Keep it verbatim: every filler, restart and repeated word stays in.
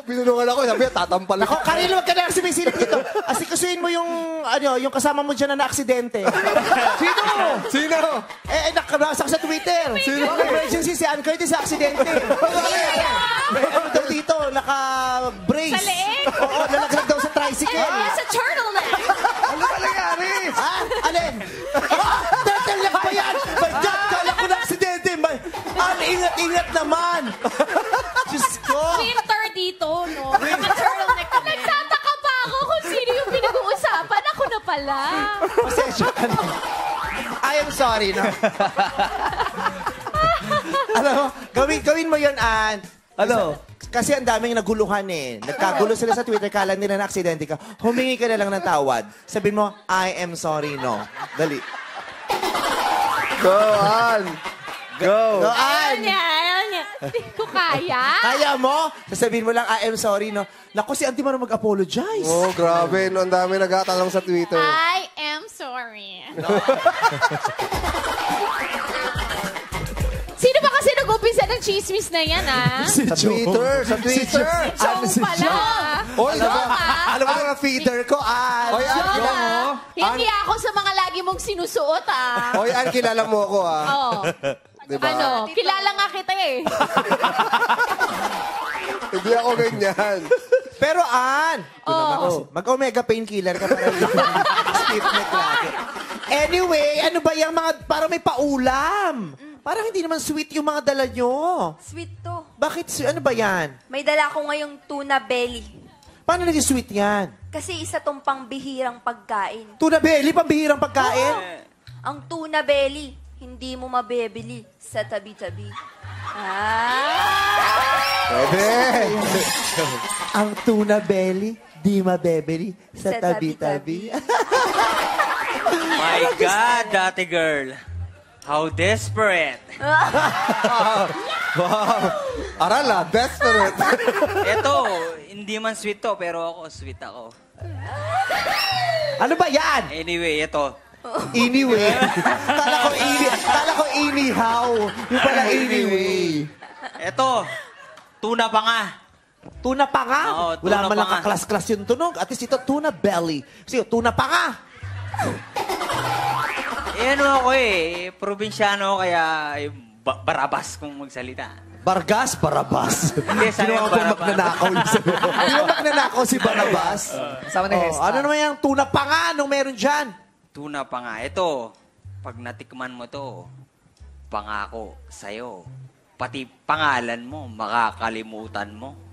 binulungan ako. Sabi niya, tatampal ako. Karil, huwag ka na sumisilip dito. Asikasuhin mo yung, ano, yung kasama mo dyan na na-aksidente. Sino? Sino? Eh, eh nakabasak sa Twitter. Sino? Emergency si Ann Curtis sa aksidente. May ano daw dito, naka-brace. Sa leeg? Oo, nalaglag daw sa tricycle. Eh, sa turtleneck. Ano ba nangyari? Ha? Alin? Ah, turtleneck ba yan? My God, kala ko na aksidente. Ang ingat-ingat naman. Diyos ko. Winter dito, no? Naka-turtleneck kami. Nagtataka pa ako kung sino yung pinag-uusapan. Ako na pala. Pasensya ka na. I am sorry, no? Alam mo, gawin, gawin mo yun, Ann. Ano? Kasi ang daming naguluhan eh. Nagkagulo sila sa Twitter, kala nila na aksidente ka. Humingi ka na lang ng tawad. Sabihin mo, I am sorry, no. Dali. Go, Ann. Go. Go, Ann. Ayaw niya, ayaw niya. Hindi ko kaya. Kaya mo? Sasabihin mo lang, I am sorry, no. Naku, si Auntie Mara mag-apologize. Oh, grabe. No, ang dami nagtatanong sa Twitter. I am sorry. Sino ba kasi nag-umpisa ng chismis na yan, ah? Si Sa Twitter, sa Twitter. Ano si pala. Oy, Ano ba? ah. Ano ba yung feeder ko, Ann? Oy, Ann, Joke, kilala ah. mo? Hindi ako sa mga lagi mong sinusuot, ah. Oy, Ann, kilala mo ako, ah. Oo. Diba? Ano? Kilala nga kita, eh. Hindi ako ganyan. Pero, Ann, Oh. mag-omega painkiller ka para stiff neck lagi. Anyway, ano ba yung mga, parang may paulam. Parang hindi naman sweet yung mga dala nyo. Sweet to. Bakit, su- ano ba yan? May dala ko ngayong tuna belly. Paano naging sweet yan? Kasi isa tong pangbihirang pagkain. Tuna belly, pambihirang pagkain? Ang tuna belly, hindi mo mabebili sa tabi-tabi. Ah! Pwede. Ang tuna belly, di mabebeli sa Sa tabi-tabi. My God, dati girl. How desperate. Wow. Aral, ah. Desperate. Eto, hindi man sweet to, pero ako, sweet ako. Ano ba yan? Anyway, ito. Anyway. Kala ko, ini, kala ko anyhow. Yung pala anyway. Ito, tuna pa nga. Tuna pa nga? Oo, tuna Wala man pa lang nga. kaklas-klas yung tunog. At least ito, tuna belly. Kasi tuna pa nga. Eh, ano ako eh, probinsyano kaya eh, ba- barabas kung magsalita. Bargas, Barabas. Hindi, sana Sino yung ang Barabas. magnanakaw yung sabi? Di ba magnanakaw si Barabas? Kasama ni Oh, Hesta. ano naman yung tuna pa nga? Anong meron dyan? Tuna pa nga. Ito, pag natikman mo to, pangako sa'yo. Pati pangalan mo, makakalimutan mo.